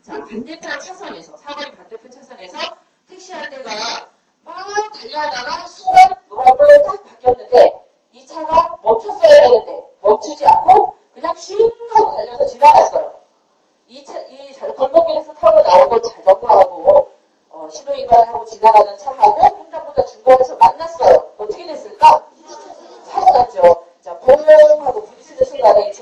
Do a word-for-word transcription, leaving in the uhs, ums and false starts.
자, 반대편 차선에서, 사거리 반대편 차선에서 택시 한 대가 막 달려다가 순간 노란불로 딱 바뀌었는데 이 차가 멈췄어야 되는데 멈추지 않고 그냥 슝 하고 달려서 지나갔어요. 이 차, 이 골목길에서 타고 나오고 자전거하고 어, 신호위반하고 지나가는 차하고 횡단보도 중간에서 만났어요. 어떻게 됐을까? 사고 났죠. 자, 봉 하고 부딪히는 순간에